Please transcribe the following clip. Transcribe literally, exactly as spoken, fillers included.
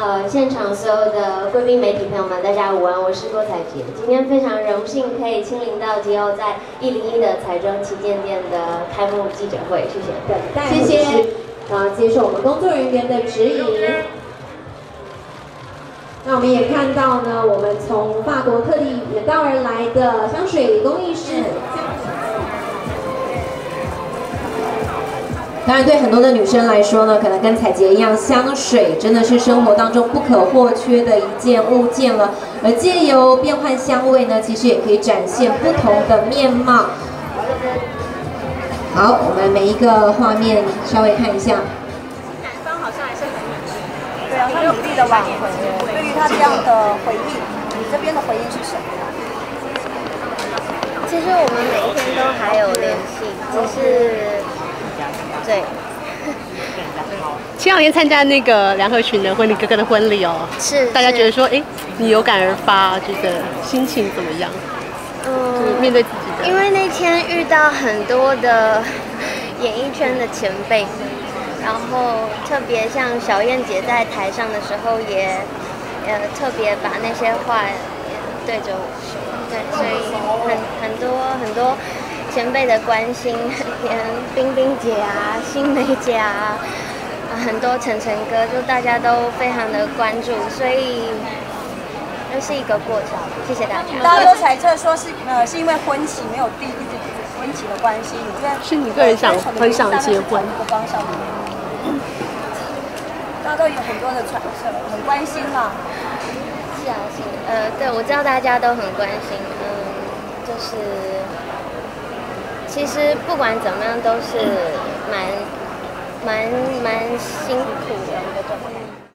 呃，现场所有的贵宾、媒体朋友们，大家午安，我是郭采洁。今天非常荣幸可以亲临到吉欧在一零一的彩妆旗舰店的开幕记者会，谢谢。 等待，谢谢。啊，接受我们工作人员的指引。那我们也看到呢，我们从法国特地远道而来的香水工艺师。当然，对很多的女生来说呢，可能跟采洁一样，香水真的是生活当中不可或缺的一件物件了。而借由变换香味呢，其实也可以展现不同的面貌。好，我们每一个画面稍微看一下。 男方好像还是很努力，对啊，他努力的挽回。对于他这样的回应，你这边的回应是什么？ 其实我们每一天都还有联系，只是。对， 前两天参加那个梁和群的婚礼，哥哥的婚礼哦， 是大家觉得说，哎，你有感而发，觉得心情怎么样？嗯，就是面对自己的。 因为那天遇到很多的演艺圈的前辈，然后特别像小燕姐在台上的时候也，呃，特别把那些话对着我说，对，所以很很多很多。前辈的关心，连冰冰姐啊、新梅姐啊，很多晨晨哥，就大家都非常的关注，所以这是一个过程。谢谢大家。 大家都猜测说是呃是因为婚期没有第一婚期的关系，你觉得是你个人想很想结婚的方向？大家都有很多的传承，很关心嘛。 是啊，是呃，对，我知道大家都很关心，嗯，就是。其实不管怎么样，都是蛮蛮蛮辛苦的。